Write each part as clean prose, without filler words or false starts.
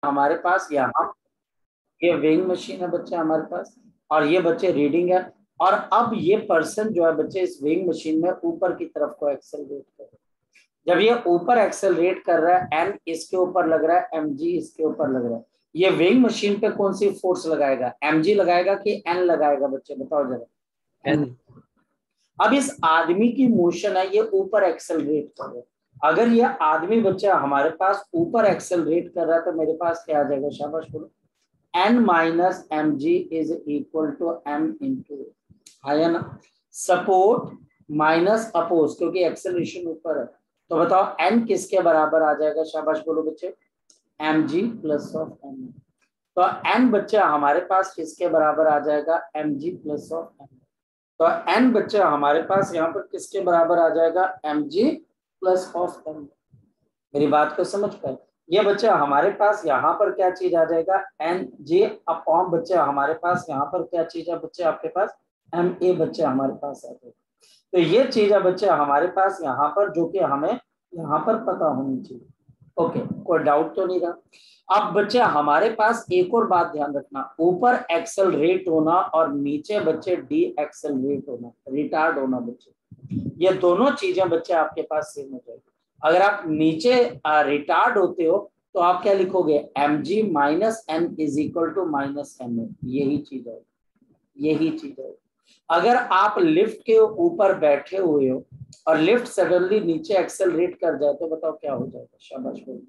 हमारे पास यहाँ ये वेइंग मशीन है बच्चे हमारे पास, और ये बच्चे रीडिंग है। और अब ये पर्सन जो है बच्चे इस वेइंग मशीन में ऊपर की तरफ को एक्सेलरेट कर रहा है। जब ये ऊपर एक्सेलरेट कर रहा है, एन इसके ऊपर लग रहा है, एम जी इसके ऊपर लग रहा है, ये वेइंग मशीन पे कौन सी फोर्स लगाएगा, एम जी लगाएगा कि एन लगाएगा बच्चे, बताओ जरा। एन। अब इस आदमी की मोशन है, ये ऊपर एक्सेलरेट कर रहा है। अगर ये आदमी बच्चा हमारे पास ऊपर एक्सेलरेट कर रहा है तो मेरे पास क्या आ जाएगा, शाबाश बोलो, N minus M G is equal to M into, है ना। सपोर्ट माइनस अपोज, क्योंकि एक्सेलरेशन ऊपर है, तो बताओ एन किसके बराबर आ जाएगा, शाबाश बोलो बच्चे, M G plus of M. तो एन बच्चा हमारे पास किसके बराबर आ जाएगा, M G plus of M. तो एन बच्चा हमारे पास यहाँ पर किसके बराबर आ जाएगा, M G plus of M. मेरी बात को समझ पाए। ये बच्चा हमारे पास यहाँ पर क्या चीज आ जाएगा, एन जे अपॉन बच्चा हमारे पास यहाँ पर क्या चीज है बच्चे आपके पास, एम ए बच्चा हमारे पास आ जाएगा। तो ये चीज है बच्चा हमारे पास यहाँ पर, जो कि हमें यहाँ पर पता होनी चाहिए। ओके, कोई डाउट तो नहीं रहा। अब बच्चे हमारे पास एक और बात ध्यान रखना, ऊपर एक्सेलरेट होना और नीचे बच्चे डी एक्सेलरेट होना, रिटार्ड होना बच्चे, ये दोनों चीजें बच्चे आपके पास सेम हो जाएगी। अगर आप नीचे रिटार्ड होते हो तो आप क्या लिखोगे, M G minus N is equal to minus M A, यही चीज है, यही चीज है। अगर आप लिफ्ट के ऊपर बैठे हुए हो और लिफ्ट सडनली नीचे एक्सेलरेट कर जाए तो बताओ क्या हो जाएगा, शाबाश बोलो।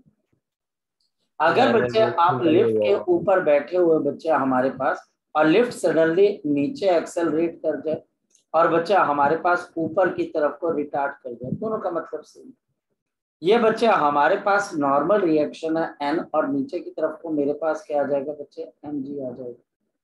अगर बच्चे आप लिफ्ट के ऊपर बैठे हुए बच्चे हमारे पास और लिफ्ट सडनली नीचे एक्सेलरेट कर जाए और बच्चा हमारे पास ऊपर की तरफ को रिटार्ड कर जाए, दोनों का मतलब सेम। ये बच्चे हमारे पास नॉर्मल रिएक्शन है एन, और नीचे की तरफ को मेरे पास क्या आ जाएगा बच्चे, एम जी आ जाएगा।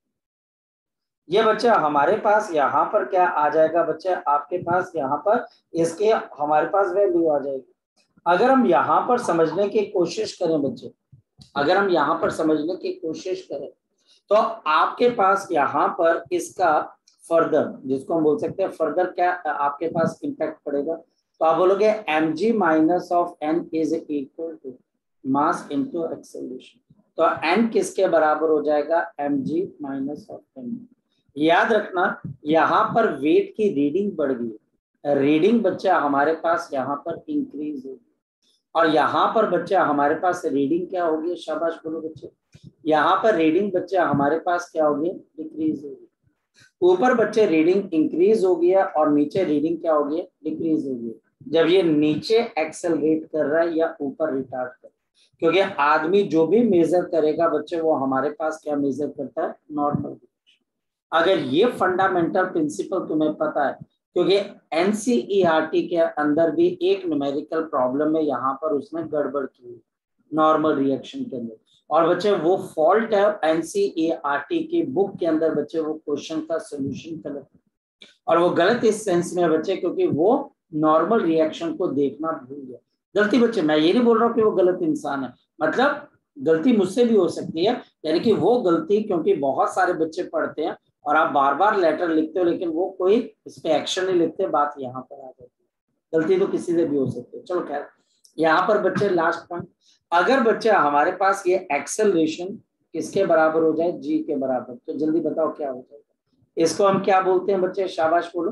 ये बच्चा हमारे पास यहाँ पर क्या आ जाएगा बच्चे, आपके पास यहाँ पर इसके हमारे पास वैल्यू आ जाएगी। अगर हम यहाँ पर समझने की कोशिश करें बच्चे, अगर हम यहाँ पर समझने की कोशिश करें तो आपके पास यहाँ पर इसका फर्दर, जिसको हम बोल सकते हैं फर्दर, क्या आपके पास इंपैक्ट पड़ेगा, तो आप बोलोगे M G minus of N is equal to mass into acceleration. तो एन किसके बराबर हो जाएगा, M G minus of N. याद रखना यहाँ पर वेट की रीडिंग बढ़ गई, रीडिंग बच्चा हमारे पास यहाँ पर इंक्रीज होगी, और यहाँ पर बच्चा हमारे पास रीडिंग क्या होगी, शाबाश बोलो बच्चे, यहाँ पर रीडिंग बच्चा हमारे पास क्या होगी, डिक्रीज होगी। ऊपर बच्चे रीडिंग इंक्रीज हो गया और नीचे रीडिंग क्या हो गई, डिक्रीज हो गई, जब ये नीचे एक्सेलरेट कर रहा है या ऊपर रिटार्ड कर रहा है। क्योंकि आदमी जो भी मेजर करेगा बच्चे वो हमारे पास क्या मेजर करता है, नॉर्मल। अगर ये फंडामेंटल प्रिंसिपल तुम्हें पता है, क्योंकि एनसीईआरटी के अंदर भी एक न्यूमेरिकल प्रॉब्लम है यहाँ पर उसने गड़बड़ की नॉर्मल रिएक्शन के अंदर, और बच्चे वो फॉल्ट है एनसीईआरटी की बुक के अंदर बच्चे, वो क्वेश्चन का सोल्यूशन गलत है। और वो गलत इस सेंस में है बच्चे क्योंकि वो नॉर्मल रिएक्शन को देखना भूल गया। गलती बच्चे, मैं ये नहीं बोल रहा हूँ कि वो गलत इंसान है, मतलब गलती मुझसे भी हो सकती है, यानी कि वो गलती, क्योंकि बहुत सारे बच्चे पढ़ते हैं और आप बार बार लेटर लिखते हो लेकिन वो कोई इस पे एक्शन नहीं लिखते, बात यहाँ पर आ जाती है। गलती तो किसी से भी हो सकती है। चलो खैर, यहाँ पर बच्चे लास्ट पॉइंट, अगर बच्चे हमारे पास ये एक्सेलरेशन किसके बराबर हो जाए, जी के बराबर, तो जल्दी बताओ क्या हो जाएगा। इसको हम क्या बोलते हैं बच्चे, शाबाश बोलो,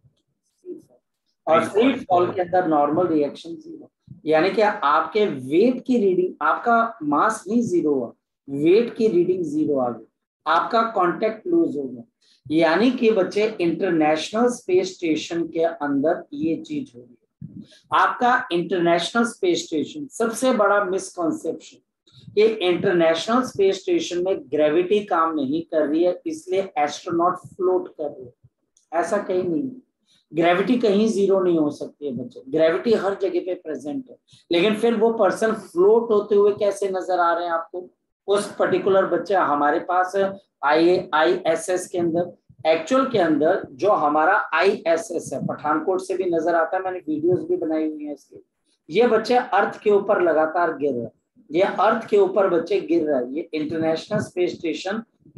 और फ्री फॉल के अंदर नॉर्मल रिएक्शन जीरो, यानी कि आपके वेट की रीडिंग, आपका मास नहीं जीरो हुआ, वेट की रीडिंग जीरो आ गई, आपका कांटेक्ट लूज हो गया, यानी कि बच्चे इंटरनेशनल स्पेस स्टेशन के अंदर ये चीज होगी। आपका इंटरनेशनल स्पेस स्टेशन सबसे बड़ा मिसकॉन्सेप्शन, कि इंटरनेशनल स्पेस स्टेशन में ग्रेविटी काम नहीं कर रही है इसलिए एस्ट्रोनॉट फ्लोट कर रहे हैं, ऐसा कहीं नहीं है। ग्रेविटी कहीं जीरो नहीं हो सकती है बच्चे, ग्रेविटी हर जगह पे प्रेजेंट है, लेकिन फिर वो पर्सन फ्लोट होते हुए कैसे नजर आ रहे हैं आपको, उस पर्टिकुलर बच्चे हमारे पास ISS के अंदर, एक्चुअल के अंदर जो हमारा ISS है पठानकोट से भी नजर आता है, मैंने वीडियोस भी बनाई हुई है इसके, ये बच्चे अर्थ के ऊपर लगातार गिर रहे हैं, ये अर्थ के ऊपर बच्चे गिर रहा है, ये इंटरनेशनल स्पेस स्टेशन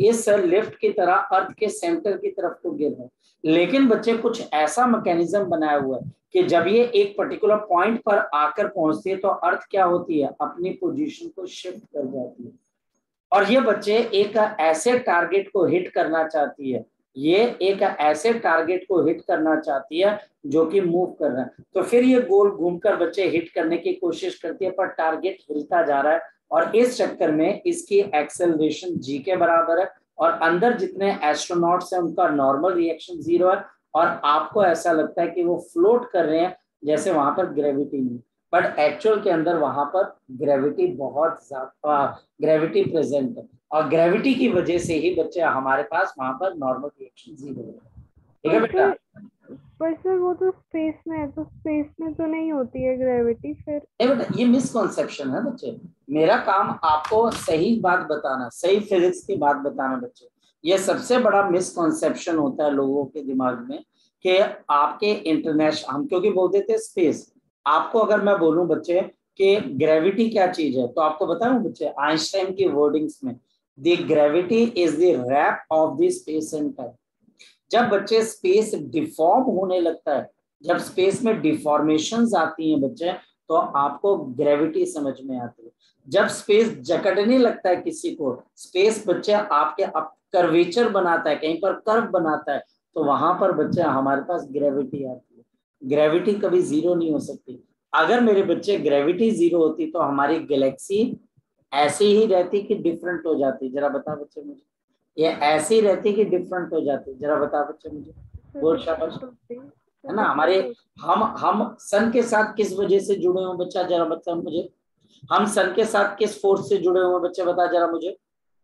इस लिफ्ट की तरह अर्थ के सेंटर की तरफ को गिर रहे हैं, लेकिन बच्चे कुछ ऐसा मैकेनिज्म बनाया हुआ है कि जब ये एक पर्टिकुलर पॉइंट पर आकर पहुंचती है तो अर्थ क्या होती है, अपनी पोजीशन को शिफ्ट कर जाती है। और ये बच्चे एक ऐसे टारगेट को हिट करना चाहती है, ये एक ऐसे टारगेट को हिट करना चाहती है जो कि मूव कर रहा है। तो फिर ये गोल घूमकर बच्चे हिट करने की कोशिश करती है, पर टारगेट हिलता जा रहा है और इस चक्कर में इसकी एक्सेलरेशन जी के बराबर है और अंदर जितने एस्ट्रोनॉट्स हैं उनका नॉर्मल रिएक्शन 0 है और आपको ऐसा लगता है कि वो फ्लोट कर रहे हैं जैसे वहां पर ग्रेविटी नहीं, बट एक्चुअल के अंदर वहां पर ग्रेविटी बहुत ज्यादा, ग्रेविटी प्रेजेंट है और ग्रेविटी की वजह से ही बच्चे हमारे पास वहां पर नॉर्मल रिएक्शन 0 है। ठीक है बेटा। पर सर वो तो स्पेस में है, तो स्पेस में तो नहीं होती है ग्रेविटी फिर। नहीं बेटा, ये मिसकॉन्सेप्शन है बच्चे, मेरा काम आपको सही बात बताना, सही फिजिक्स की बात बताना बच्चे। ये सबसे बड़ा मिसकॉन्सेप्शन होता है लोगों के दिमाग में कि आपके इंटरनेशनल, हम क्योंकि बोलते थे स्पेस, आपको अगर मैं बोलूं बच्चे कि ग्रेविटी क्या चीज है तो आपको बताऊं बच्चे, आइंस्टाइन की वर्डिंग्स में, the gravity is the warp of the space and time. जब बच्चे स्पेस डिफॉर्म होने लगता है, जब स्पेस में डिफॉर्मेशंस आती हैं बच्चे, तो आपको ग्रेविटी समझ में आती है। जब स्पेस जकड़ने लगता है किसी को, स्पेस बच्चे आपके कर्वेचर बनाता है, कहीं पर कर्व बनाता है, तो वहां पर बच्चे हमारे पास ग्रेविटी आती है। ग्रेविटी कभी 0 नहीं हो सकती। अगर मेरे बच्चे ग्रेविटी 0 होती तो हमारी गैलेक्सी ऐसी ही रहती कि डिफरेंट हो जाती। जरा बता बच्चे मुझे, ये ऐसी रहती कि डिफरेंट हो जाती, जरा बता बच्चे मुझे। बोल शाबाश। है ना, हमारे हम सन के साथ किस वजह से जुड़े हुए बच्चा, जरा बता मुझे। हम सन के साथ किस फोर्स से जुड़े हुए बच्चे, बता जरा मुझे।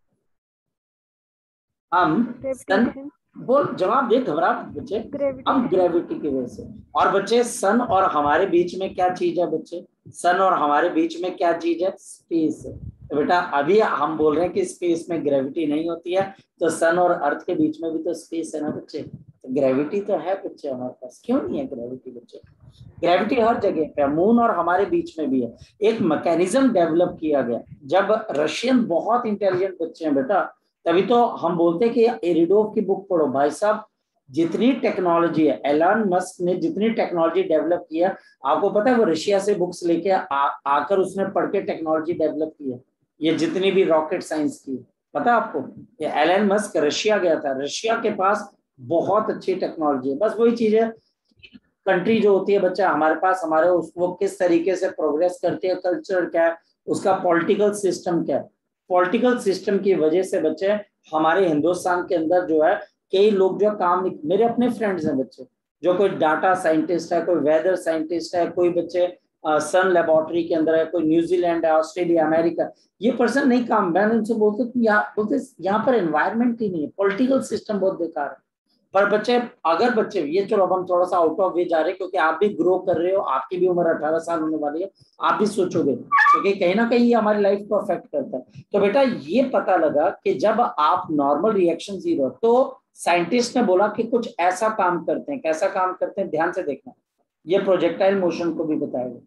हम सन, बोल जवाब दे, घबरा बच्चे। हम ग्रेविटी की वजह से। और बच्चे सन और हमारे बीच में क्या चीज है बच्चे, सन और हमारे बीच में क्या चीज है, स्पेस है। तो बेटा अभी हम बोल रहे हैं कि स्पेस में ग्रेविटी नहीं होती है, तो सन और अर्थ के बीच में भी तो स्पेस है ना बच्चे, तो ग्रेविटी तो है बच्चे हमारे पास। क्यों नहीं है ग्रेविटी बच्चे, ग्रेविटी हर जगह पे, मून और हमारे बीच में भी है। एक मैकेनिज्म डेवलप किया गया, जब रशियन बहुत इंटेलिजेंट बच्चे हैं बेटा, तभी तो हम बोलते हैं कि एरिडोव की बुक पढ़ो भाई साहब। जितनी टेक्नोलॉजी है, एलन मस्क ने जितनी टेक्नोलॉजी डेवलप किया, आपको पता है वो रशिया से बुक्स लेके आकर उसने पढ़ के टेक्नोलॉजी डेवलप की है। ये जितनी भी रॉकेट साइंस की, पता है आपको, ये एलन मस्क रशिया गया था, रशिया के पास बहुत अच्छी टेक्नोलॉजी है। बस वही चीज है, कंट्री जो होती है बच्चा हमारे पास, हमारे वो किस तरीके से प्रोग्रेस करती है, कल्चर क्या है उसका, पॉलिटिकल सिस्टम क्या है। पॉलिटिकल सिस्टम की वजह से बच्चे हमारे हिंदुस्तान के अंदर जो है, कई लोग जो काम नहीं, मेरे अपने फ्रेंड्स हैं बच्चे, जो कोई डाटा साइंटिस्ट है, कोई वेदर साइंटिस्ट है, कोई बच्चे सन लेबोरेटरी के अंदर है, कोई न्यूजीलैंड है, ऑस्ट्रेलिया, अमेरिका, ये पर्सन नहीं काम, मैंने उनसे बोलते यहाँ पर एनवायरमेंट ही नहीं है, पॉलिटिकल सिस्टम बहुत बेकार है। पर बच्चे, अगर बच्चे ये, चलो अब हम थोड़ा सा आउट ऑफ वे जा रहे हैं क्योंकि आप भी ग्रो कर रहे हो, आपकी भी उम्र 18 साल होने वाली है, आप भी सोचोगे क्योंकि कहीं ना कहीं ये हमारी लाइफ को अफेक्ट करता है। तो बेटा ये पता लगा कि जब आप नॉर्मल रिएक्शन 0, तो साइंटिस्ट ने बोला कि कुछ ऐसा काम करते हैं, कैसा काम करते हैं ध्यान से देखना, ये प्रोजेक्टाइल मोशन को भी बताएगा।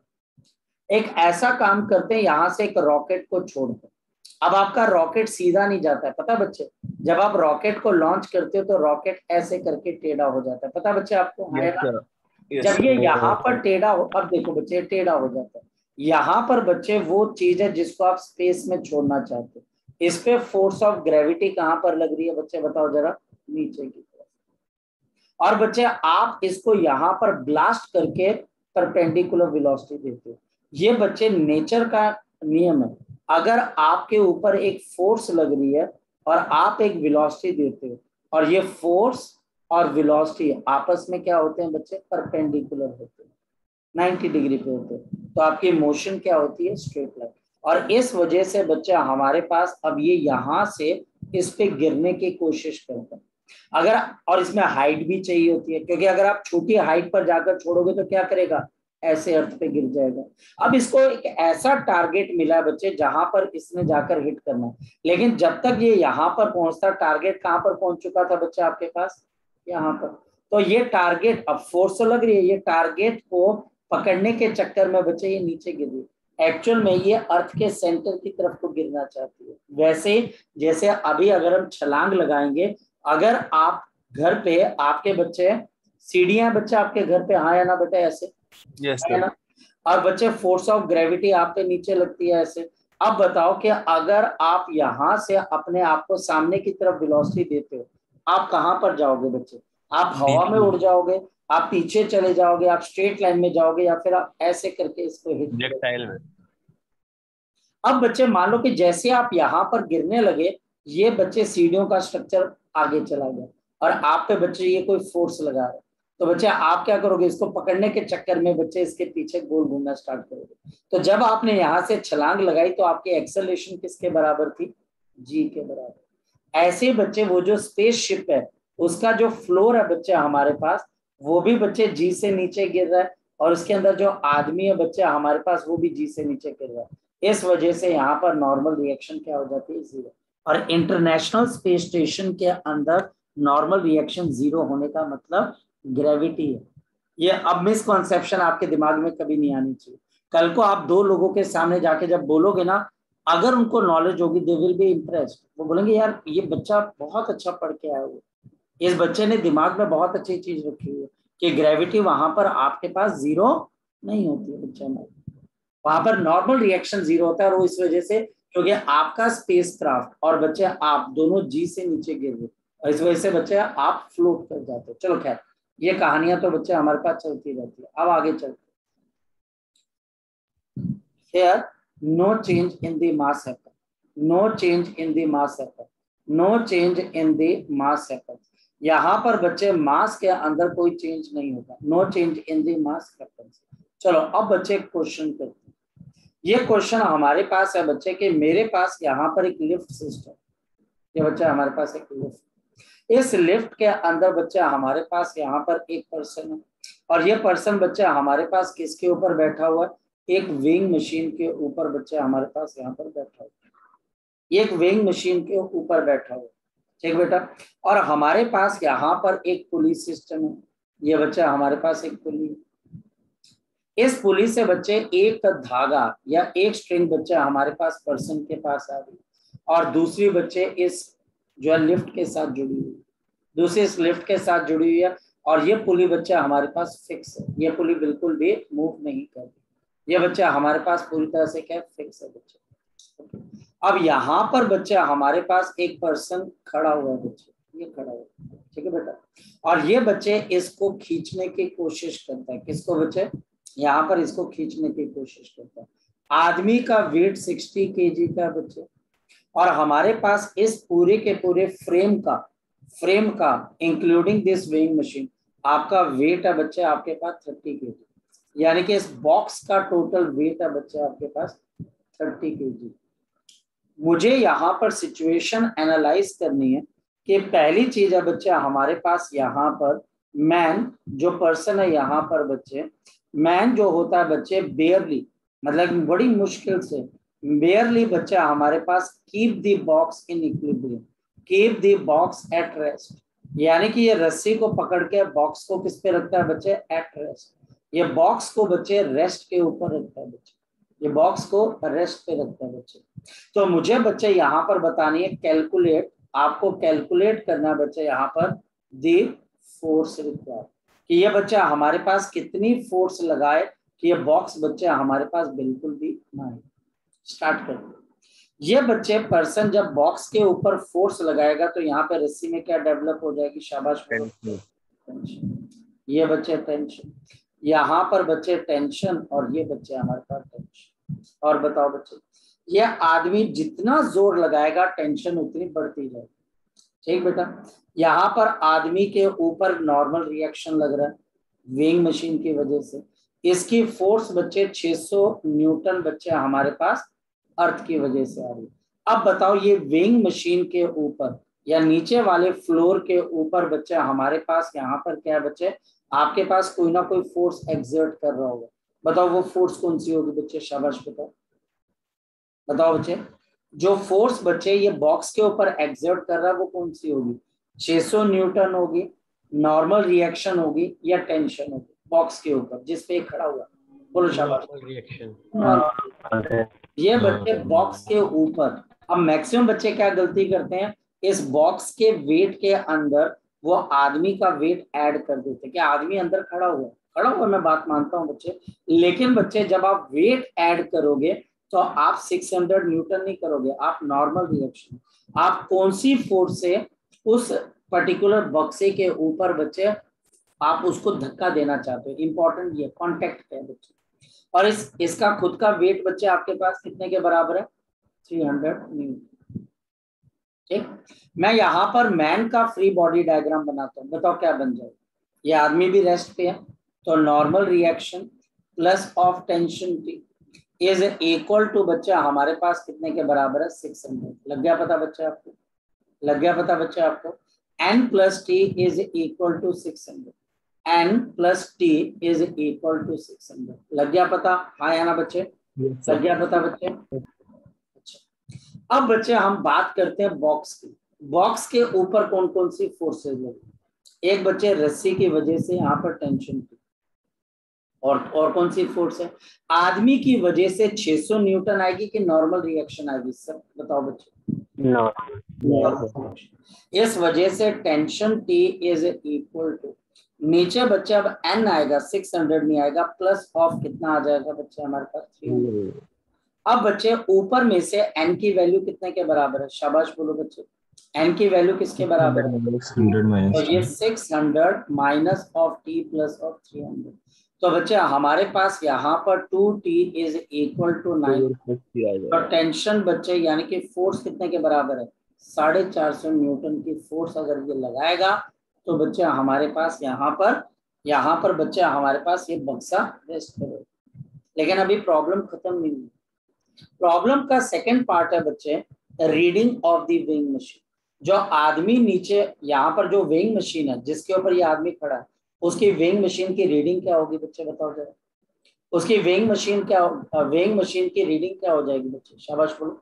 एक ऐसा काम करते हैं, यहां से एक रॉकेट को छोड़कर, अब आपका रॉकेट सीधा नहीं जाता है, पता बच्चे, जब आप रॉकेट को लॉन्च करते हो तो रॉकेट ऐसे करके टेढ़ा हो जाता है, पता बच्चे आपको। जब ये यहाँ पर टेढ़ा हो, अब देखो बच्चे टेढ़ा हो जाता है, यहाँ पर बच्चे वो चीज है जिसको आप स्पेस में छोड़ना चाहते हो। इस पे फोर्स ऑफ ग्रेविटी कहाँ पर लग रही है बच्चे, बताओ जरा, नीचे की तरफ। और बच्चे आप इसको यहाँ पर ब्लास्ट करके परपेंडिकुलर वेलोसिटी देते हो। ये बच्चे नेचर का नियम है, अगर आपके ऊपर एक फोर्स लग रही है और आप एक वेलोसिटी देते हो, और ये फोर्स और वेलोसिटी आपस में क्या होते हैं बच्चे, परपेंडिकुलर होते हैं, 90 डिग्री पे होते हैं, तो आपकी मोशन क्या होती है, स्ट्रेट लाइन। और इस वजह से बच्चे हमारे पास अब ये यहाँ से इस पे गिरने की कोशिश करते हैं, अगर, और इसमें हाइट भी चाहिए होती है, क्योंकि अगर आप छोटी हाइट पर जाकर छोड़ोगे तो क्या करेगा, ऐसे अर्थ पे गिर जाएगा। अब इसको एक ऐसा टारगेट मिला बच्चे जहां पर इसने जाकर हिट करना है, लेकिन जब तक ये यहाँ पर पहुंचता, टारगेट कहां पर पहुंच चुका था बच्चे आपके पास, यहाँ पर। तो ये टारगेट, अब फोर्स तो लग रही है, ये टारगेट को पकड़ने के चक्कर में बच्चे ये नीचे गिर रही है। एक्चुअल में ये अर्थ के सेंटर की तरफ को गिरना चाहती है। वैसे जैसे अभी अगर हम छलांग लगाएंगे, अगर आप घर पे आपके बच्चे सीढ़ियां बच्चे आपके घर पे, हाँ या ना बेटा ऐसे, है ना, और बच्चे फोर्स ऑफ ग्रेविटी आप पे नीचे लगती है ऐसे। अब बताओ कि अगर आप यहां से अपने आप को सामने की तरफ वेलोसिटी देते हो, आप कहां पर जाओगे बच्चे? आप हवा में उड़ जाओगे, आप पीछे चले जाओगे, आप स्ट्रेट लाइन में जाओगे, या फिर आप ऐसे करके इसको हिट प्रोजेक्टाइल में। अब बच्चे मान लो कि जैसे आप यहाँ पर गिरने लगे, ये बच्चे सीढ़ियों का स्ट्रक्चर आगे चला गया और आप पे बच्चे ये कोई फोर्स लगा रहे, तो बच्चे आप क्या करोगे? इसको पकड़ने के चक्कर में बच्चे इसके पीछे गोल घूमना स्टार्ट करोगे। तो जब आपने यहाँ से छलांग लगाई तो आपकी एक्सेलरेशन किसके बराबर थी? जी के बराबर। ऐसे बच्चे वो जो स्पेसशिप है उसका जो फ्लोर है बच्चे हमारे पास, वो भी बच्चे जी से नीचे गिर रहा है, और उसके अंदर जो आदमी है बच्चे हमारे पास, वो भी जी से नीचे गिर रहा है। इस वजह से यहाँ पर नॉर्मल रिएक्शन क्या हो जाती है? जीरो। और इंटरनेशनल स्पेस स्टेशन के अंदर नॉर्मल रिएक्शन जीरो होने का मतलब ग्रेविटी है। ये अब मिसकॉन्सेप्शन आपके दिमाग में कभी नहीं आनी चाहिए। कल को आप दो लोगों के सामने जाके जब बोलोगे ना, अगर उनको नॉलेज होगी, दे विल बी इम्प्रेस्ड, वो बोलेंगे यार ये बच्चा बहुत अच्छा पढ़ के आया हुआ, इस बच्चे ने दिमाग में बहुत अच्छी चीज रखी हुई है कि ग्रेविटी वहां पर आपके पास जीरो नहीं होती है बच्चे में, वहां पर नॉर्मल रिएक्शन जीरो होता है। और वो इस वजह से क्योंकि आपका स्पेस क्राफ्ट और बच्चे आप दोनों जी से नीचे गिर गए, और इस वजह से बच्चे आप फ्लोट कर जाते हो। चलो खैर, ये कहानियां तो बच्चे हमारे पास चलती रहती है। अब आगे चलते, here no change in the mass happen, no change in the mass happen, no change in the mass happen। यहाँ पर बच्चे मास के अंदर कोई चेंज नहीं होगा, no change in the mass happen. चलो अब बच्चे क्वेश्चन करते हैं। ये क्वेश्चन हमारे पास है बच्चे के, मेरे पास यहाँ पर एक लिफ्ट सिस्टम, ये बच्चा हमारे पास एक लिफ्ट, इस लिफ्ट के अंदर बच्चा हमारे पास यहाँ पर एक पर्सन है, और ये पर्सन बच्चा हमारे पास किसके ऊपर बैठा हुआ है? एक वेइंग मशीन के ऊपर बच्चा हमारे पास यहाँ पर बैठा हुआ है, एक वेइंग मशीन के ऊपर बैठा हुआ है, ठीक बेटा। और हमारे पास यहाँ पर एक पुली सिस्टम है, ये बच्चा हमारे पास एक पुली, इस पुली से बच्चे एक धागा या एक स्ट्रिंग बच्चा हमारे पास पर्सन के पास आ गई, और दूसरी बच्चे इस जो है लिफ्ट के साथ जुड़ी हुई, दूसरी इस लिफ्ट के साथ जुड़ी हुई है, और ये पुली बच्चा हमारे पास फिक्स है, ये पुली बिल्कुल भी मूव नहीं कर रही, ये बच्चा हमारे पास पूरी तरह से क्या फिक्स है बच्चे। अब यहाँ पर बच्चा हमारे पास एक पर्सन खड़ा हुआ है बच्चे, ये खड़ा हुआ है, ठीक है बेटा, और ये बच्चे इसको खींचने की कोशिश करता है, किसको बच्चे? यहाँ पर इसको खींचने की कोशिश करता है। आदमी का वेट 60 kg का बच्चे, और हमारे पास इस पूरे के पूरे फ्रेम का इंक्लूडिंग दिस वेइंग मशीन आपका वेट है बच्चे आपके पास 30 kg, यानी कि इस बॉक्स का टोटल वेट है बच्चे आपके पास 30 kg। मुझे यहाँ पर सिचुएशन एनालाइज करनी है कि पहली चीज है बच्चे हमारे पास यहाँ पर मैन जो पर्सन है, यहाँ पर बच्चे मैन जो होता है बच्चे बेयरली, मतलब बड़ी मुश्किल से बेयरली बच्चा हमारे पास keep the box in equilibrium, keep the box at rest, यानी कि ये रस्सी को पकड़ के बॉक्स को किस पे रखता है बच्चे? At rest. ये बॉक्स को बच्चे रेस्ट के ऊपर रखता है बच्चे, ये बॉक्स को रेस्ट पे रखता है बच्चे। तो मुझे बच्चे यहाँ पर बतानी है कैलकुलेट, आपको कैलकुलेट करना बच्चे यहाँ पर दी फोर्स रिक्वायर्ड, कि ये बच्चा हमारे पास कितनी फोर्स लगाए कि ये बॉक्स बच्चे हमारे पास बिल्कुल भी ना आए। स्टार्ट कर दो। ये बच्चे पर्सन जब बॉक्स के ऊपर फोर्स लगाएगा तो यहाँ पे रस्सी में क्या डेवलप हो जाएगी? शाबाश, टेंशन। ये बच्चे टेंशन, यहाँ पर बच्चे टेंशन, और ये बच्चे हमारे पास टेंशन। और बताओ बच्चे, ये आदमी जितना जोर लगाएगा टेंशन उतनी बढ़ती जाएगी, ठीक बेटा। यहाँ पर आदमी के ऊपर नॉर्मल रिएक्शन लग रहा है वेइंग मशीन की वजह से, इसकी फोर्स बच्चे 600 न्यूटन बच्चे हमारे पास अर्थ की वजह से आ रही। अब बताओ ये वेइंग मशीन के ऊपर या नीचे वाले फ्लोर के ऊपर बच्चे हमारे पास यहाँ पर क्या है बच्चे? आपके पास कोई ना कोई फोर्स एक्सर्ट कर रहा होगा, बताओ वो फोर्स कौन सी होगी बच्चे? शाबाश बताओ, बताओ बच्चे, जो फोर्स बच्चे ये बॉक्स के ऊपर एक्सर्ट कर रहा है वो कौन सी होगी? 600 न्यूटन होगी, नॉर्मल रिएक्शन होगी, या टेंशन होगी बॉक्स के ऊपर जिस पे खड़ा हुआ? बोलो शाबाश। रिएक्शन। ये बच्चे बॉक्स के ऊपर, अब मैक्सिमम बच्चे क्या गलती करते हैं, इस बॉक्स के वेट के अंदर वो आदमी का वेट ऐड कर देते हैं। क्या आदमी अंदर खड़ा हुआ मैं बात मानता हूँ बच्चे, लेकिन बच्चे जब आप वेट ऐड करोगे तो आप 600 न्यूटन नहीं करोगे, आप नॉर्मल रिएक्शन, आप कौन सी फोर्स से उस पर्टिकुलर बक्से के ऊपर बच्चे आप उसको धक्का देना चाहते हो, इंपॉर्टेंट ये कॉन्टेक्ट है बच्चे। और इसका खुद का वेट बच्चे आपके पास कितने के बराबर है, 300 न्यूटन। ठीक, मैं यहाँ पर मैन का फ्री बॉडी डायग्राम बनाता हूँ, बताओ क्या बन जाए। ये आदमी भी रेस्ट पे है, तो normal reaction plus of tension T is equal to बच्चे हमारे पास कितने के बराबर है, 600। लग गया पता बच्चे आपको, लग गया पता बच्चे आपको। n plus T is equal to 600, n plus T is equal to 600। लग गया पता, हाँ या ना बच्चे, लग गया पता बच्चे। अच्छा, अब बच्चे हम बात करते हैं बॉक्स की। बॉक्स के ऊपर कौन कौन सी फोर्सेज लगी, एक बच्चे रस्सी की वजह से यहाँ पर टेंशन थी, और कौन सी फोर्स है, आदमी की वजह से 600 न्यूटन आएगी कि नॉर्मल रिएक्शन आएगी, सब बताओ बच्चे। इस वजह से tension T is equal to, नीचे बच्चे अब n आएगा, 600 नहीं आएगा, प्लस ऑफ कितना आ जाएगा बच्चे हमारे पास 300। अब बच्चे ऊपर में से n की वैल्यू कितने के बराबर है, शाबाश बोलो बच्चे, n की वैल्यू किसके बराबर है, तो ये 600 minus of t plus of 300। तो बच्चे हमारे पास यहाँ पर 2t इज इक्वल टू 9, और टेंशन बच्चे यानी कि फोर्स कितने के बराबर है, 450 न्यूटन की फोर्स अगर ये लगाएगा तो बच्चे हमारे पास यहाँ पर बच्चे हमारे पास ये बक्सा रेस्ट करेगा। लेकिन अभी प्रॉब्लम खत्म नहीं हुई, प्रॉब्लम का सेकंड पार्ट है बच्चे reading of the weighing machine. जो आदमी नीचे यहाँ पर जो वेइंग मशीन है जिसके ऊपर ये आदमी खड़ा है, उसकी वेइंग मशीन की रीडिंग क्या होगी बच्चे, बताओ जरा। उसकी वेइंग मशीन की रीडिंग क्या हो जाएगी बच्चे, शाबाश बोलो।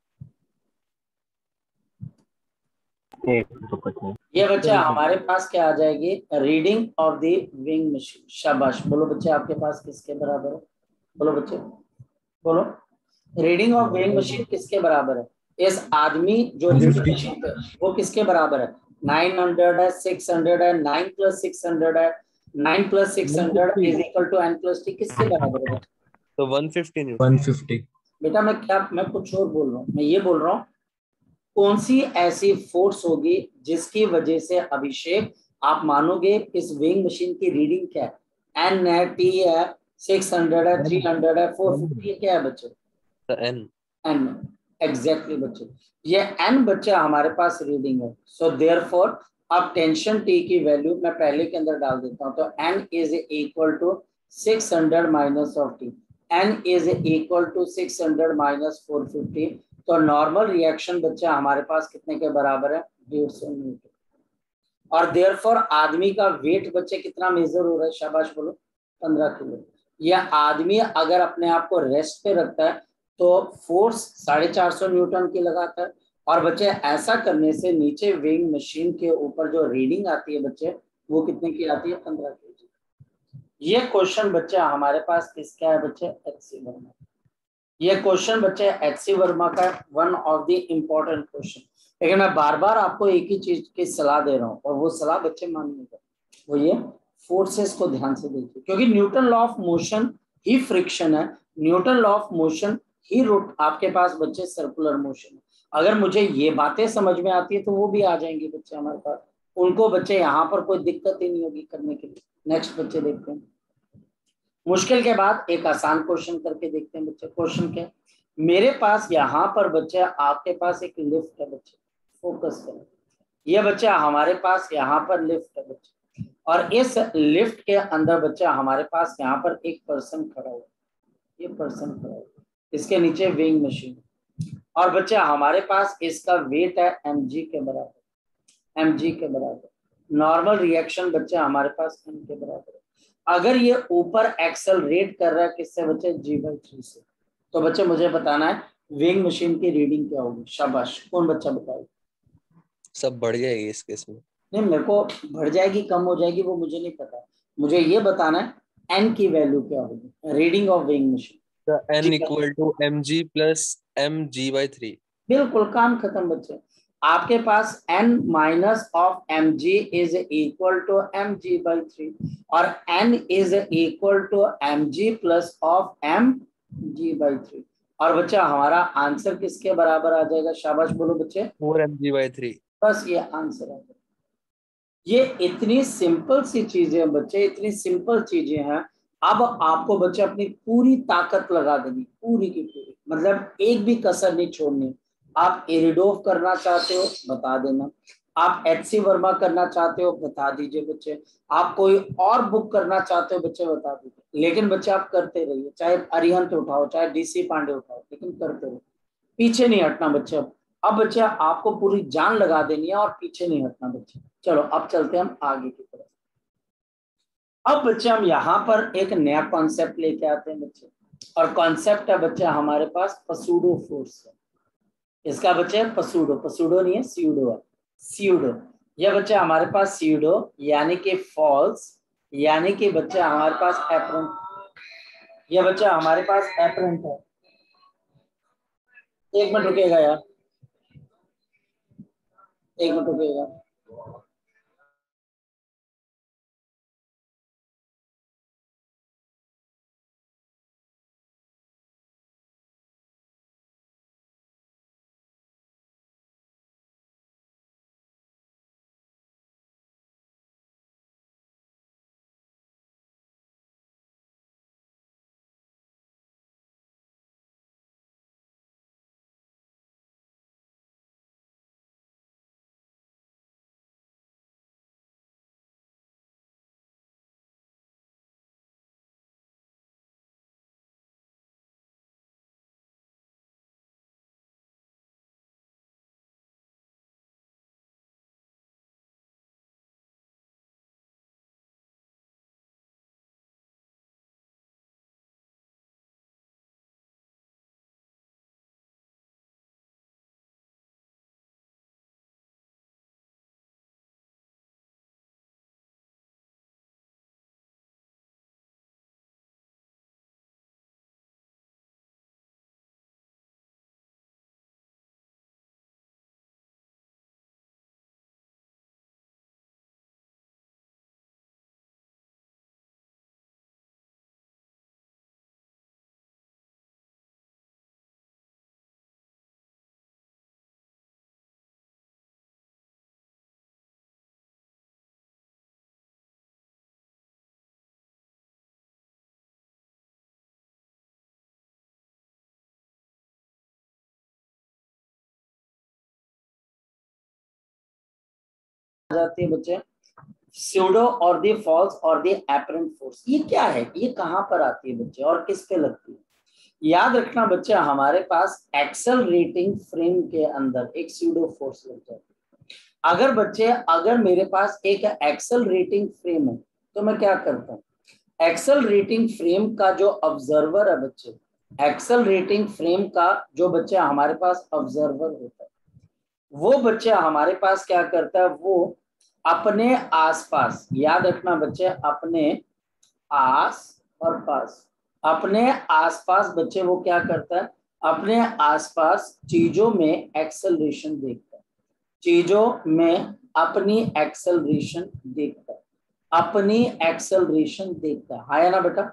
ये बच्चा हमारे पास क्या आ जाएगी, reading of the weighing machine, शाबाश बोलो बच्चे, आपके पास किसके बराबर है, बोलो बच्चे बोलो, रीडिंग ऑफ वेइंग मशीन किसके बराबर है, इस आदमी जो मशीन पे वो किसके बराबर है, 900 है, 600 है, 9 प्लस 600 है, 9 plus 600 is equal to n plus t, किसके बराबर है, तो 150 बेटा मैं कुछ और बोल रहा हूँ, मैं ये बोल रहा हूँ कौन सी ऐसी फोर्स होगी जिसकी वजह से अभिषेक आप मानोगे इस वेइंग मशीन की रीडिंग क्या है, n है, t है, 600 है, 300 है, 450 है, क्या है बच्चे, तो n एग्जैक्टली बच्चे, ये n बच्चा हमारे पास रीडिंग है। सो देयरफॉर अब टेंशन t की वैल्यू मैं पहले के अंदर डाल देता हूं, तो n is equal to 600 minus of t, n is equal to 600 minus 450। तो नॉर्मल रिएक्शन बच्चा हमारे पास कितने के बराबर है, 150 न्यूटन। और देयरफॉर आदमी का वेट बच्चे कितना मेजर हो रहा है, शाबाश बोलो, 15 किलो। यह आदमी अगर अपने आप को रेस्ट पे रखता है तो फोर्स 450 न्यूटन की लगाता है, और बच्चे ऐसा करने से नीचे वेइंग मशीन के ऊपर जो रीडिंग आती है बच्चे वो कितने की आती है, 15 kg। ये क्वेश्चन बच्चे हमारे पास किसका है बच्चे, एच.सी. वर्मा। ये क्वेश्चन बच्चे एच.सी. वर्मा का one of the important question. लेकिन मैं बार बार आपको एक ही चीज की सलाह दे रहा हूँ, और वो सलाह बच्चे मानने का, वो ये फोर्सेस को ध्यान से देखिए, क्योंकि न्यूटन लॉ ऑफ मोशन ही फ्रिक्शन है, न्यूटन लॉ ऑफ मोशन ही रूट आपके पास बच्चे सर्कुलर मोशन है। अगर मुझे ये बातें समझ में आती है तो वो भी आ जाएंगे बच्चे हमारे पास, उनको बच्चे यहाँ पर कोई दिक्कत ही नहीं होगी करने के लिए। नेक्स्ट बच्चे देखते हैं, मुश्किल के बाद एक आसान क्वेश्चन करके देखते हैं बच्चे। क्वेश्चन क्या, मेरे पास यहाँ पर बच्चे आपके पास एक लिफ्ट है बच्चे, फोकस करें, ये बच्चा हमारे पास यहाँ पर लिफ्ट है बच्चे, और इस लिफ्ट के अंदर बच्चा हमारे पास यहाँ पर एक पर्सन खड़ा हुआ, ये पर्सन खड़ा हुआ, इसके नीचे वेइंग मशीन, और बच्चा हमारे पास इसका वेट है mg के बराबर, mg के बराबर। नॉर्मल रिएक्शन बच्चा हमारे पास m के बराबर है। अगर ये ऊपर एक्सेलरेट कर रहा है किससे बच्चे, g/3 से, तो बच्चे मुझे बताना है वेइंग मशीन की रीडिंग क्या होगी, शाबाश कौन बच्चा बताएगा। सब बढ़ जाएगी इस केस में, नहीं, मेरे को बढ़ जाएगी कम हो जाएगी वो मुझे नहीं पता, मुझे ये बताना है एन की वैल्यू क्या होगी reading of weighing machine? The N equal to mg plus mg/3. बिल्कुल, काम खत्म बच्चे। आपके पास n minus of mg is equal to mg/3 और n is equal to mg plus of mg/3। और बच्चा हमारा आंसर किसके बराबर आ जाएगा? शाबाश बोलो बच्चे। 4mg/3। बस ये आंसर आ जाएगा। ये इतनी सिंपल सी चीजें बच्चे, इतनी सिंपल चीजें हैं। अब आपको बच्चे अपनी पूरी ताकत लगा देनी, पूरी की पूरी, मतलब एक भी कसर नहीं छोड़नी। आप एरिडोव करना चाहते हो बता देना, आप एचसी वर्मा करना चाहते हो बता दीजिए बच्चे, आप कोई और बुक करना चाहते हो बच्चे बता दीजिए। लेकिन बच्चे आप करते रहिए, चाहे अरिहंत उठाओ चाहे डीसी पांडे उठाओ, लेकिन करते रहो, पीछे नहीं हटना बच्चे। अब बच्चे आपको पूरी जान लगा देनी है और पीछे नहीं हटना बच्चे। चलो अब चलते हैं हम आगे की तरफ। अब बच्चे हम यहाँ पर एक नया कॉन्सेप्ट लेके आते हैं बच्चे, और कॉन्सेप्ट है बच्चे हमारे पास पसूडो फोर्स है। इसका बच्चे पसूडो, पसूडो नहीं है स्यूडो है, स्यूडो। ये बच्चे हमारे पास स्यूडो यानी कि फॉल्स, यानी कि बच्चे हमारे पास एपरेंट, ये बच्चे हमारे पास एपरेंट है। एक मिनट रुकेगा यार, एक मिनट रुकेगा। जाती है बच्चे स्यूडो और दी फॉल्स और दी एपरेंट फोर्स। ये क्या है, ये कहां पर आती है बच्चे और किस पे लगती है? याद रखना बच्चे हमारे पास एक्सेलरेटिंग फ्रेम के अंदर एक स्यूडो फोर्स लग जाती है। अगर बच्चे, अगर मेरे पास एक एक्सेलरेटिंग फ्रेम है तो मैं क्या करता हूँ, एक्सेलरेटिंग फ्रेम का जो ऑब्जर्वर है बच्चे, एक्सेलरेटिंग फ्रेम का जो बच्चे हमारे पास ऑब्जर्वर होता है, वो बच्चा हमारे पास क्या करता है, वो अपने आसपास, याद रखना बच्चे अपने आस और पास, अपने आसपास बच्चे वो क्या करता है, अपने आसपास चीजों में एक्सेलरेशन देखता है, चीजों में अपनी एक्सेलरेशन देखता है, अपनी एक्सेलरेशन देखता है। हाँ या ना बेटा,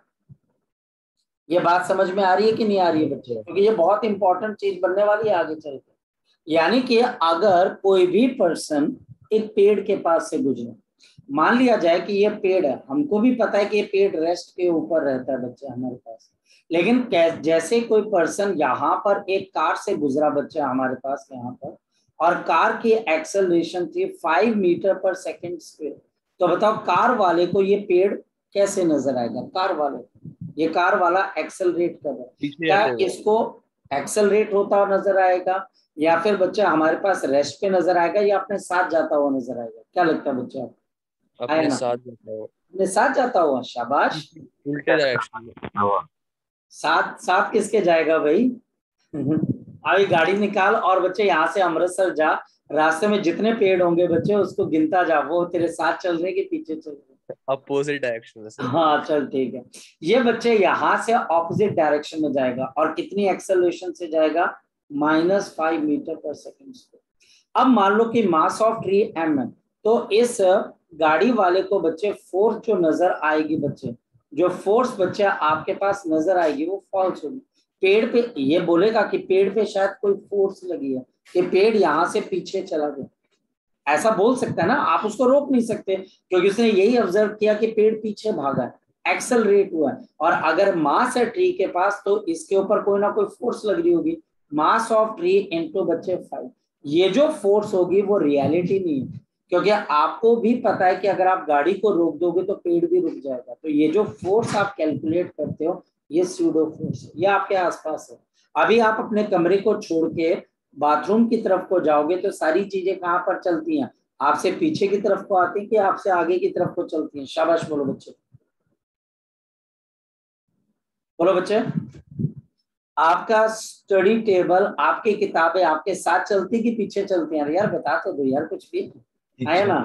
ये बात समझ में आ रही है कि नहीं आ रही है बच्चे? क्योंकि ये बहुत इंपॉर्टेंट चीज बनने वाली है आगे चलकर। यानी कि अगर कोई भी पर्सन एक पेड़ के पास से गुजरे, मान लिया जाए कि ये पेड़ है, हमको भी पता है कि ये पेड़ रेस्ट के ऊपर रहता है बच्चे हमारे पास, लेकिन जैसे कोई पर्सन यहाँ पर एक कार से गुजरा बच्चे हमारे पास यहाँ पर, और कार की एक्सेलरेशन थी 5 मीटर पर सेकेंड स्क्वायर, तो बताओ कार वाले को ये पेड़ कैसे नजर आएगा? कार वाले, ये कार वाला एक्सेलरेट कर रहा है, क्या इसको एक्सेलरेट होता हुआ नजर आएगा, या फिर बच्चा हमारे पास रेस्ट पे नजर आएगा, या अपने साथ जाता हुआ नजर आएगा? क्या लगता है बच्चा? अपने साथ जाता हुआ। अपने साथ जाता हुआ, शाबाश। उल्टे डायरेक्शन में। साथ साथ किसके जाएगा भाई? अभी गाड़ी निकाल और बच्चे यहाँ से अमृतसर जा, रास्ते में जितने पेड़ होंगे बच्चे उसको गिनता जा, वो तेरे साथ चल रहे कि पीछे चल रहे? अपोजिट डायरेक्शन में सर। हाँ चल ठीक है, ये बच्चे यहाँ से ऑपोजिट डायरेक्शन में जाएगा और कितनी एक्सेलरेशन से जाएगा, -5 मीटर पर सेकेंड। अब मान लो कि मास ऑफ ट्री m है, तो इस गाड़ी वाले को बच्चे फोर्स जो नजर आएगी बच्चे, जो फोर्स बच्चे आपके पास नजर आएगी वो फॉल्स होगी। पेड़ पे ये बोलेगा कि पेड़ पे शायद कोई फोर्स लगी है कि पेड़ यहाँ से पीछे चला गया, ऐसा बोल सकता है ना, आप उसको रोक नहीं सकते क्योंकि उसने यही ऑब्जर्व किया कि पेड़ पीछे भागा है, एक्सेलरेट हुआ है। और अगर मास है ट्री के पास तो इसके ऊपर कोई ना कोई फोर्स लग रही होगी, मास ऑफ ट्री इनटू बच्चे 5। ये जो फोर्स होगी वो रियलिटी नहीं है, क्योंकि आपको भी पता है कि अगर आप गाड़ी को रोक दोगे तो पेड़ भी रुक जाएगा। तो ये जो फोर्स आप कैलकुलेट करते हो ये स्यूडो फोर्स है, ये आपके आसपास है। अभी आप अपने कमरे को छोड़ के बाथरूम की तरफ को जाओगे तो सारी चीजें कहाँ पर चलती हैं, आपसे पीछे की तरफ को आती हैं कि आपसे आगे की तरफ को चलती हैं। शाबाश बोलो बच्चे, बोलो बच्चे। आपका स्टडी टेबल, आपकी किताबें आपके साथ चलती कि पीछे चलती हैं, यार बता तो दो यार कुछ भी, है ना,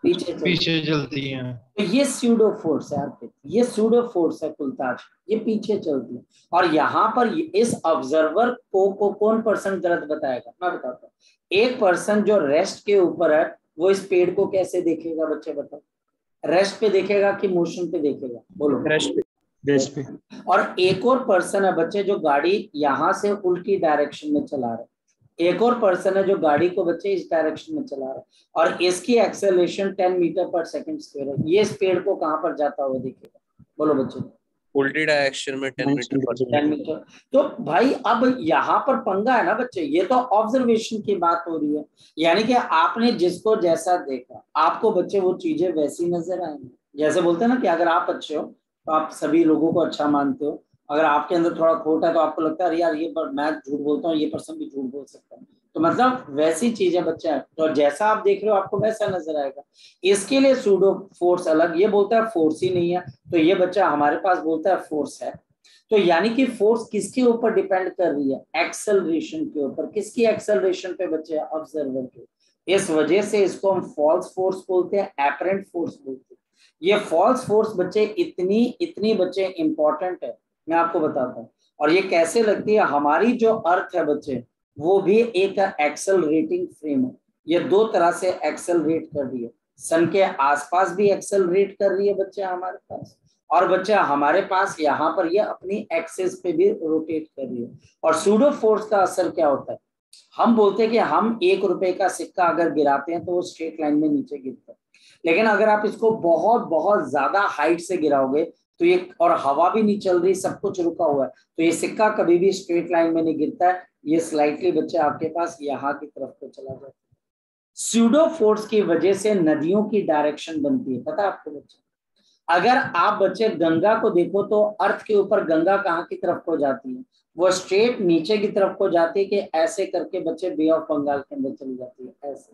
पीछे चलती हैं। तो ये स्यूडो फोर्स है आपके, ये स्यूडो फोर्स है कुलताज, ये पीछे चलती है। और यहाँ पर इस ऑब्जर्वर को कौन पर्सन गलत बताएगा, मैं बताता हूँ। एक पर्सन जो रेस्ट के ऊपर है वो इस पेड़ को कैसे देखेगा बच्चे बताओ, रेस्ट पे देखेगा कि मोशन पे देखेगा, बोलो रेस्ट पे। और एक और पर्सन है बच्चे जो गाड़ी यहाँ से उल्टी डायरेक्शन में चला रहा है, एक और पर्सन है जो गाड़ी को बच्चे इस डायरेक्शन में चला रहा है और इसकी acceleration 10 metre per second square है। ये इस पेड़ को कहाँ पर जाता हुआ दिखेगा, बोलो बच्चे, उल्टी डायरेक्शन में 10 मीटर पर 10 मीटर। तो भाई अब यहाँ पर पंगा है ना बच्चे, ये तो ऑब्जर्वेशन की बात हो रही है, यानी कि आपने जिसको जैसा देखा आपको बच्चे वो चीजें वैसी नजर आएंगी। जैसे बोलते हैं ना कि अगर आप अच्छे हो तो आप सभी लोगों को अच्छा मानते हो, अगर आपके अंदर थोड़ा खोट है तो आपको लगता है यार ये मैं झूठ बोलता हूँ, ये पर्सन भी झूठ बोल सकता है। तो मतलब वैसी चीजें बच्चे हैं, तो जैसा आप देख रहे हो आपको वैसा नजर आएगा। इसके लिए सूडो फोर्स अलग, ये बोलता है फोर्स ही नहीं है, तो ये बच्चा हमारे पास बोलता है फोर्स है। तो यानी कि फोर्स किसके ऊपर डिपेंड कर रही है, एक्सेलरेशन के ऊपर। किसकी एक्सेलरेशन पे बच्चे, ऑब्जर्वर के। इस वजह से इसको हम फॉल्स फोर्स बोलते हैं, एपरेंट फोर्स बोलते हैं। ये फॉल्स फोर्स बच्चे इतनी इतनी बच्चे इंपॉर्टेंट है, मैं आपको बताता हूँ। और ये कैसे लगती है, हमारी जो अर्थ है बच्चे वो भी एक एक्सेलरेटिंग फ्रेम है, ये दो तरह से एक्सेलरेट कर रही है। सन के आसपास भी एक्सेलरेट कर रही है बच्चे हमारे पास, और बच्चा हमारे पास यहाँ पर ये अपनी एक्सिस पे भी रोटेट कर रही है। और सूडो फोर्स का असर क्या होता है, हम बोलते हैं कि हम 1 रुपए का सिक्का अगर गिराते हैं तो वो स्ट्रेट लाइन में नीचे गिरता है, लेकिन अगर आप इसको बहुत बहुत ज्यादा हाइट से गिराओगे तो ये, और हवा भी नहीं चल रही, सब कुछ रुका हुआ है, तो ये सिक्का कभी भी स्ट्रेट लाइन में नहीं गिरता है, ये स्लाइटली बच्चे आपके पास यहाँ की तरफ को चला जाता है। सूडो फोर्स की वजह से नदियों की डायरेक्शन बनती है, पता है आपको बच्चे। अगर आप बच्चे गंगा को देखो तो अर्थ के ऊपर गंगा कहाँ की तरफ को जाती है, वो स्ट्रेट नीचे की तरफ को जाती है कि ऐसे करके बच्चे बे ऑफ बंगाल के अंदर चली जाती है, ऐसे,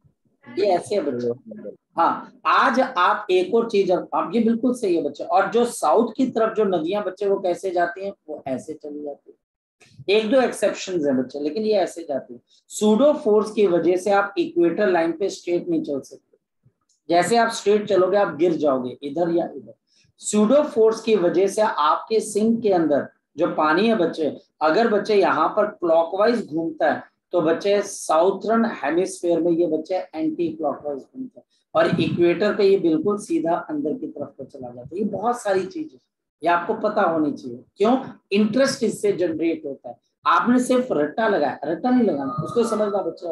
ये ऐसे है बच्चे। हाँ, आज आप एक और चीज, आप ये बिल्कुल सही है बच्चे, और जो साउथ की तरफ जो नदियां बच्चे वो कैसे जाती हैं, वो ऐसे चली जाती है। एक दो एक्सेप्शंस है बच्चे, लेकिन ये ऐसे जाती है। सूडो फोर्स की वजह से आप इक्वेटर लाइन पे स्ट्रेट नहीं चल सकते, जैसे आप स्ट्रेट चलोगे आप गिर जाओगे इधर या इधर। सूडो फोर्स की वजह से आपके सिंक के अंदर जो पानी है बच्चे, अगर बच्चे यहाँ पर क्लॉकवाइज घूमता है तो बच्चे साउथर्न हेमिस्फेयर में ये बच्चे एंटी क्लॉकवाइज घूमता है, और इक्वेटर पे ये बिल्कुल सीधा अंदर की तरफ को चला जाता है। ये बहुत सारी चीजें ये आपको पता होनी चाहिए, क्यों, इंटरेस्ट इससे जनरेट होता है। आपने सिर्फ रट्टा लगाया, रट्टा नहीं लगाना, उसको समझना बच्चा,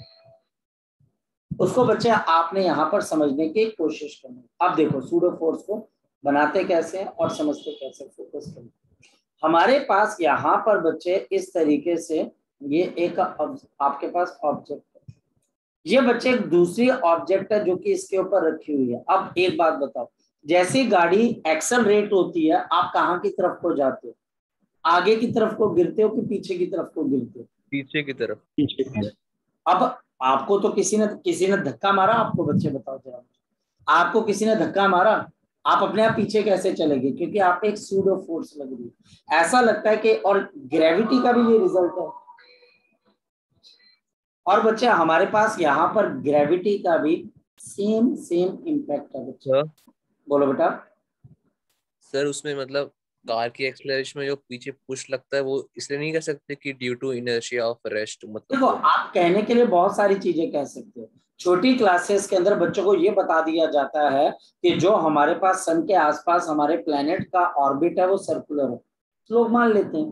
उसको बच्चे आपने यहाँ पर समझने की कोशिश करनी। अब देखो सूडो फोर्स को बनाते कैसे हैं और समझते कैसे, फोकस करें। हमारे पास यहाँ पर बच्चे इस तरीके से ये एक आपके पास ऑब्जेक्ट है, ये बच्चे एक दूसरी ऑब्जेक्ट है जो कि इसके ऊपर रखी हुई है। अब एक बात बताओ, जैसी गाड़ी एक्सेलरेट होती है आप कहाँ की तरफ को जाते हो, आगे की तरफ को गिरते हो कि पीछे की तरफ को गिरते हो, पीछे की तरफ। अब आपको तो किसी ने धक्का मारा, आपको बच्चे बताओ जरा, आपको किसी ने धक्का मारा, आप अपने आप पीछे कैसे चलेंगे, क्योंकि आप एक सूडो फोर्स लग रही है, ऐसा लगता है कि, और ग्रेविटी का भी ये रिजल्ट है। और बच्चे हमारे पास यहाँ पर ग्रेविटी का भी सेम इम्पैक्ट है बच्चे। बोलो बेटा। सर उसमें मतलब कार की एक्सेलरेशन में जो पीछे पुश लगता है वो इसलिए नहीं कह सकते कि due to inertia of rest, मतलब देखो, वो आप कहने के लिए बहुत सारी चीजें कह सकते हो। छोटी क्लासेस के अंदर बच्चों को ये बता दिया जाता है कि जो हमारे पास सन के आसपास हमारे प्लेनेट का ऑर्बिट है वो सर्कुलर है, लोग मान लेते हैं।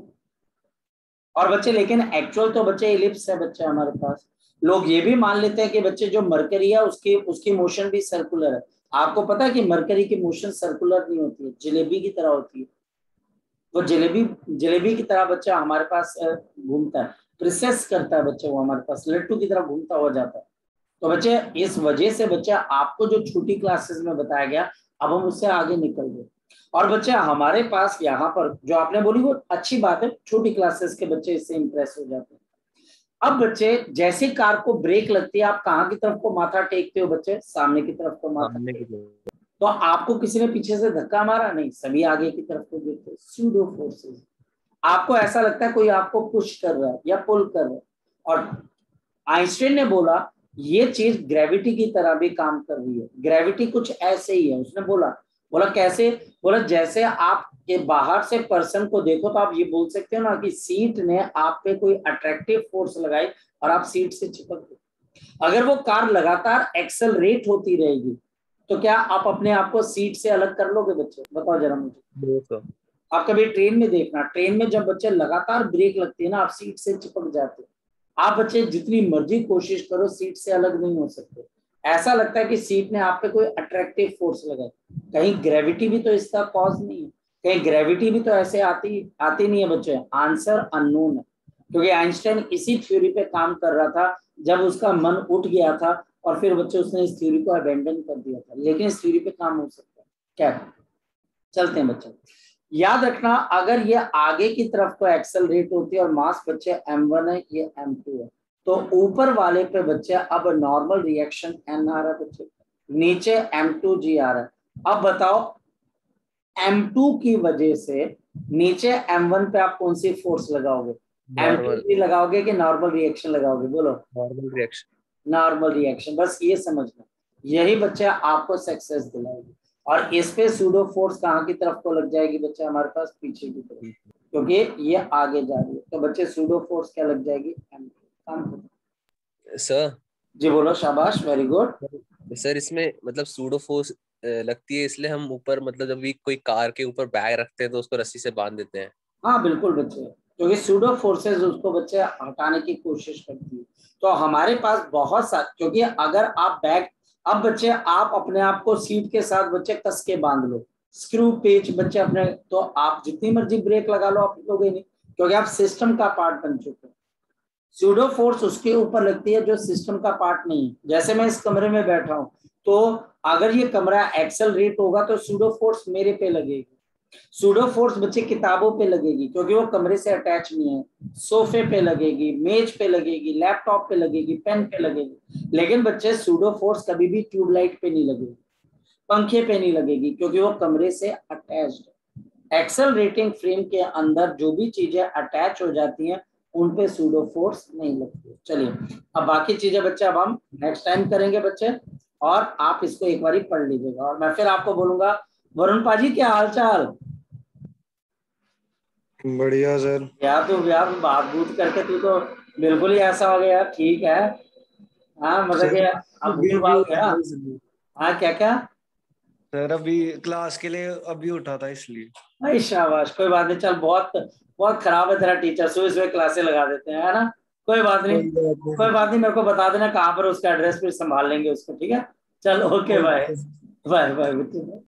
और बच्चे, लेकिन एक्चुअल तो बच्चे इलिप्स है बच्चे हमारे पास। लोग ये भी मान लेते हैं कि बच्चे जो मरकरी है उसकी उसकी मोशन भी सर्कुलर है। आपको पता है कि मरकरी की मोशन सर्कुलर नहीं होती है, जलेबी की तरह होती है। वो जलेबी जलेबी की तरह बच्चा हमारे पास घूमता है, प्रोसेस करता है बच्चा, वो हमारे पास लट्टू की तरह घूमता हुआ जाता है। तो बच्चे, इस वजह से बच्चा आपको जो छोटी क्लासेस में बताया गया, अब हम उससे आगे निकल गए। और बच्चे हमारे पास यहाँ पर जो आपने बोली वो अच्छी बात है, छोटी क्लासेस के बच्चे इससे इंप्रेस हो जाते हैं। अब बच्चे, जैसे कार को ब्रेक लगती है, आप कहाँ की तरफ को माथा टेकते हो बच्चे? सामने की तरफ को माथा सामने की टेकते हो। तरफ। तो आपको किसी ने पीछे से धक्का मारा? नहीं, सभी आगे की तरफ को देखते हैं। Pseudo forces. आपको ऐसा लगता है कोई आपको पुश कर रहा है या पुल कर रहा है। और आइंस्टाइन ने बोला ये चीज ग्रेविटी की तरह भी काम कर रही है। ग्रेविटी कुछ ऐसे ही है, उसने बोला। बोला कैसे? बोला जैसे आप ये बाहर से पर्सन को देखो तो आप ये बोल सकते हो ना कि सीट ने आप पे कोई अट्रैक्टिव फोर्स लगाई और आप सीट से चिपक गए। अगर वो कार लगातार एक्सेलरेट होती रहेगी तो क्या आप अपने आप को सीट से अलग कर लोगे बच्चे? बताओ जरा मुझे। वो तो आप कभी ट्रेन में देखना, ट्रेन में जब बच्चे लगातार ब्रेक लगती है ना, आप सीट से चिपक जाते हो। आप बच्चे जितनी मर्जी कोशिश करो सीट से अलग नहीं हो सकते। ऐसा लगता है कि सीट ने आप पे कोई अट्रैक्टिव फोर्स लगाई। कहीं ग्रेविटी भी तो इसका कॉज नहीं है, कहीं ग्रेविटी भी तो ऐसे आती आती नहीं है बच्चे। आंसर अननोन है, क्योंकि आइंस्टाइन इसी थ्योरी पे काम कर रहा था जब उसका मन उठ गया था, और फिर बच्चे उसने इस थ्योरी को अबेंडन कर दिया था। लेकिन इस थ्योरी पे काम हो सकता है क्या? चलते हैं बच्चे। याद रखना, अगर ये आगे की तरफ को एक्सेलरेट होती है और मास बच्चे m1 है, ये m2 है, तो ऊपर वाले पे बच्चे अब नॉर्मल रिएक्शन n आ रहा है बच्चे, नीचे m2g आ रहा है। अब बताओ m2 की वजह से नीचे m1 पे आप कौन सी फोर्स लगाओगे? नॉर्मल m2g लगाओगे कि नॉर्मल रिएक्शन लगाओगे? बोलो। Normal reaction. Normal reaction. बस ये समझना, यही बच्चे आपको सक्सेस दिलाएगी। और इस पे सूडो फोर्स कहाँ की तरफ को लग जाएगी बच्चे? हमारे पास पीछे की तरफ, क्योंकि ये आगे जा रही है। तो बच्चे सूडो फोर्स क्या लग जाएगी? एम। काम करो। सर जी बोलो, शाबाश, वेरी गुड। सर इसमें मतलब सूडो फोर्स लगती है इसलिए हम ऊपर, मतलब जब भी कोई कार के ऊपर बैग रखते हैं तो उसको रस्सी से बांध देते हैं। हाँ बिल्कुल बच्चे, क्योंकि सूडो फोर्सेस उसको बच्चे हटाने की कोशिश करती है। तो हमारे पास बहुत सा, क्योंकि अगर आप बैग, अब बच्चे आप अपने आप को सीट के साथ बच्चे कस के बांध लो, स्क्रू पेच बच्चे अपने, तो आप जितनी मर्जी ब्रेक लगा लो, आप लोगे नहीं, क्योंकि आप सिस्टम का पार्ट बन चुके हो। सूडो फोर्स उसके ऊपर लगती है जो सिस्टम का पार्ट नहीं है। जैसे मैं इस कमरे में बैठा हूं, तो अगर ये कमरा एक्सेलरेट होगा तो सूडो फोर्स मेरे पे लगेगी। सूडो फोर्स बच्चे किताबों पे लगेगी क्योंकि वो कमरे से अटैच नहीं है, सोफे पे लगेगी, मेज पे लगेगी, लैपटॉप पे लगेगी, पेन पे लगेगी। लेकिन बच्चे सूडो फोर्स कभी भी ट्यूबलाइट पे नहीं लगेगी, पंखे पे नहीं लगेगी, क्योंकि वो कमरे से अटैच्ड है। एक्सेलरेटिंग फ्रेम के अंदर जो भी चीजें अटैच हो जाती हैं उन पे सूडो फोर्स नहीं लगती। चलिए, अब बाकी चीजें बच्चे अब हम नेक्स्ट टाइम करेंगे बच्चे, और आप इसको एक बार पढ़ लीजिएगा और मैं फिर आपको बोलूंगा। वरुण पाजी, क्या हाल चाल? बढ़िया सर। यार तू यार बात बूत करके तू तो बिल्कुल ही ऐसा हो गया। ठीक है, हाँ मतलब सर कि अब अभी भूल अभी भाग उठा गया। था इसलिए। हाँ, क्या क्या? सर अभी क्लास के लिए अभी उठा था इसलिए। भाई शाबाश, कोई बात नहीं। चल, बहुत बहुत खराब है तेरा टीचर, सुबह सुबह क्लासे लगा देते हैं, है ना? कोई बात नहीं, कोई बात नहीं कोई सर। बात नहीं, मेरे को बता देना कहाँ पर उसका एड्रेस, फिर संभाल लेंगे उसको। ठीक है, चल, ओके, कोई बाय। बात नहीं। Bye bye.